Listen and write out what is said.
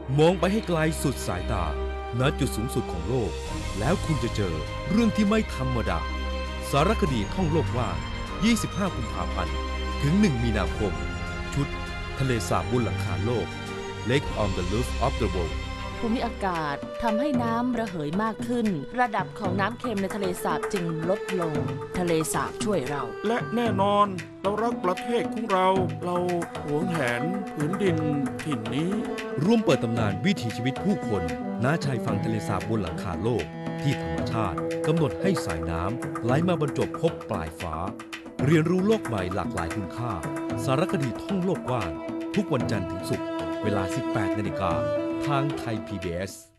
มองไปให้ไกลสุดสายตาณจุดสูงสุดของโลกแล้วคุณจะเจอเรื่องที่ไม่ธรรมดาสารคดีท่องโลกว่าง25 กุมภาพันธ์ถึง 1 มีนาคมชุดทะเลสาบบนหลังคาโลก Lake on the Roof of the World ภูมิอากาศทำให้น้ำระเหยมากขึ้นระดับของน้ำเค็มในทะเลสาบจึงลดลงทะเลสาบช่วยเราและแน่นอนเรารักประเทศของเราหวงแหนผืนดินถิ่นนี้ร่วมเปิดตำนานวิถีชีวิตผู้คนณชายฝั่งทะเลสาบบนหลังคาโลกที่ธรรมชาติกำหนดให้สายน้ำไหลมาบรรจบพบปลายฟ้าเรียนรู้โลกใหม่หลากหลายคุณค่าสารคดีท่องโลกกว้างทุกวันจันทร์ถึงศุกร์เวลา 18 นาฬิกาทางไทย PBS